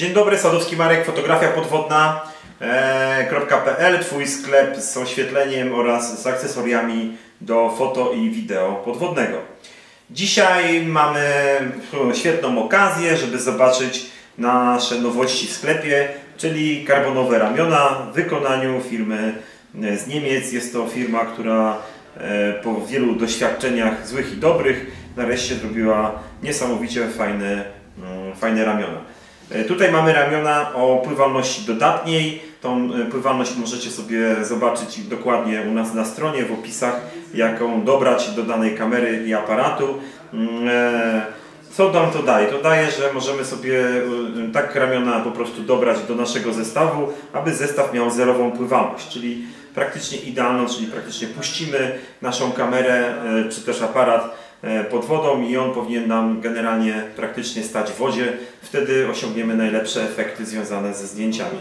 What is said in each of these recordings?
Dzień dobry, Sadowski Marek, fotografia podwodna.pl, Twój sklep z oświetleniem oraz z akcesoriami do foto i wideo podwodnego. Dzisiaj mamy świetną okazję, żeby zobaczyć nasze nowości w sklepie, czyli karbonowe ramiona w wykonaniu firmy z Niemiec. Jest to firma, która po wielu doświadczeniach złych i dobrych nareszcie zrobiła niesamowicie fajne ramiona. Tutaj mamy ramiona o pływalności dodatniej. Tą pływalność możecie sobie zobaczyć dokładnie u nas na stronie, w opisach, jaką dobrać do danej kamery i aparatu. Co nam to daje? To daje, że możemy sobie tak ramiona po prostu dobrać do naszego zestawu, aby zestaw miał zerową pływalność, czyli praktycznie idealną, czyli praktycznie puścimy naszą kamerę czy też aparat pod wodą i on powinien nam generalnie praktycznie stać w wodzie. Wtedy osiągniemy najlepsze efekty związane ze zdjęciami.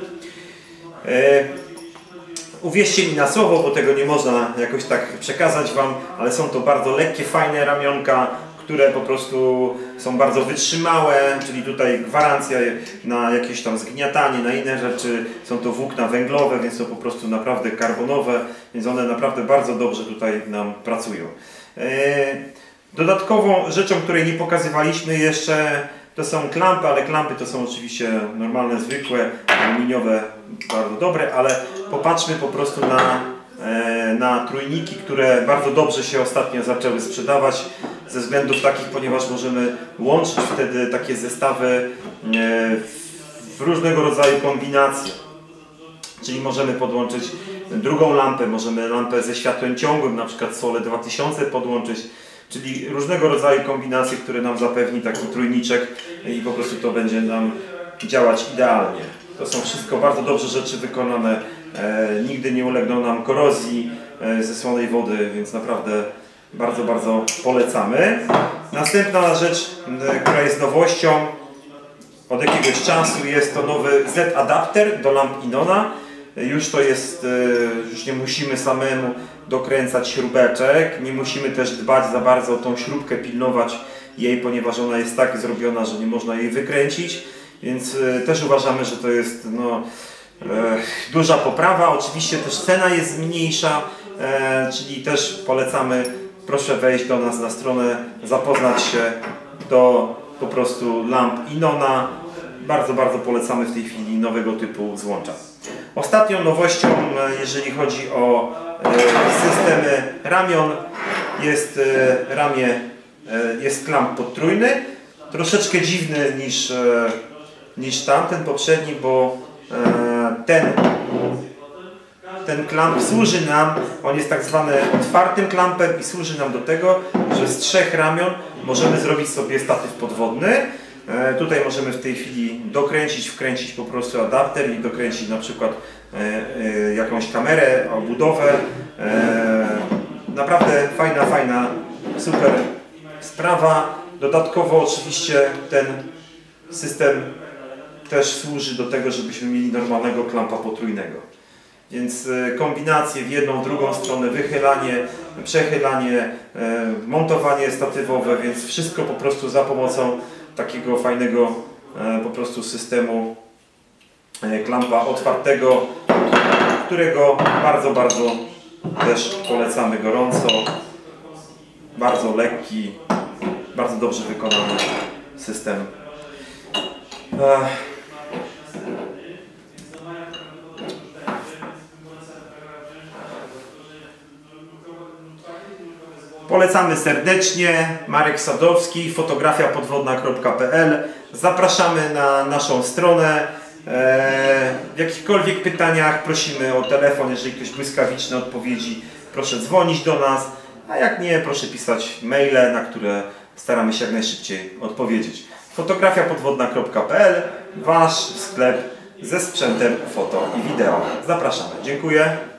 Uwierzcie mi na słowo, bo tego nie można jakoś tak przekazać Wam, ale są to bardzo lekkie, fajne ramionka, które po prostu są bardzo wytrzymałe, czyli tutaj gwarancja na jakieś tam zgniatanie, na inne rzeczy. Są to włókna węglowe, więc są po prostu naprawdę karbonowe, więc one naprawdę bardzo dobrze tutaj nam pracują. Dodatkową rzeczą, której nie pokazywaliśmy jeszcze, to są klampy, ale klampy to są oczywiście normalne, zwykłe, aluminiowe, bardzo dobre, ale popatrzmy po prostu na trójniki, które bardzo dobrze się ostatnio zaczęły sprzedawać ze względów takich, ponieważ możemy łączyć wtedy takie zestawy w różnego rodzaju kombinacje. Czyli możemy podłączyć drugą lampę, możemy lampę ze światłem ciągłym, na przykład Sole 2000 podłączyć. Czyli różnego rodzaju kombinacje, które nam zapewni taki trójniczek i po prostu to będzie nam działać idealnie. To są wszystko bardzo dobrze rzeczy wykonane, nigdy nie ulegną nam korozji ze słonej wody, więc naprawdę bardzo polecamy. Następna rzecz, która jest nowością od jakiegoś czasu, jest to nowy Z-adapter do lamp Inona. Już to jest, już nie musimy samemu dokręcać śrubeczek, nie musimy też dbać za bardzo o tą śrubkę, pilnować jej, ponieważ ona jest tak zrobiona, że nie można jej wykręcić, więc też uważamy, że to jest duża poprawa. Oczywiście też cena jest mniejsza, czyli też polecamy, proszę wejść do nas na stronę, zapoznać się do po prostu lamp Inona. Bardzo polecamy w tej chwili nowego typu złącza. Ostatnią nowością, jeżeli chodzi o systemy ramion, jest klamp podtrójny. Troszeczkę dziwny niż tamten poprzedni, bo ten klamp służy nam, on jest tak zwany otwartym klampem i służy nam do tego, że z 3 ramion możemy zrobić sobie statyw podwodny. Tutaj możemy w tej chwili dokręcić, wkręcić po prostu adapter i dokręcić na przykład jakąś kamerę, obudowę. Naprawdę fajna, super sprawa. Dodatkowo oczywiście ten system też służy do tego, żebyśmy mieli normalnego klampa potrójnego. Więc kombinacje w jedną, w drugą stronę, wychylanie, przechylanie, montowanie statywowe, więc wszystko po prostu za pomocą takiego fajnego po prostu systemu klampa otwartego, którego bardzo też polecamy gorąco. Bardzo lekki, bardzo dobrze wykonany system. Polecamy serdecznie. Marek Sadowski, fotografia podwodna.pl. Zapraszamy na naszą stronę. W jakichkolwiek pytaniach prosimy o telefon. Jeżeli ktoś błyskawiczne odpowiedzi, proszę dzwonić do nas. A jak nie, proszę pisać maile, na które staramy się jak najszybciej odpowiedzieć. Fotografia podwodna.pl, Wasz sklep ze sprzętem foto i wideo. Zapraszamy. Dziękuję.